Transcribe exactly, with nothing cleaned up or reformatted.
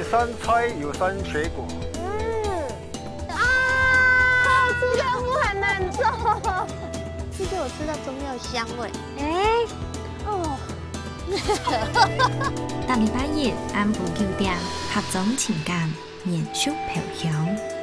酸菜有酸水果。 嗯，啊，这个任务很难做。这个我吃到中药香味。哎，哦。 逐礼拜日晏晡九点，合总情感，延续飘香。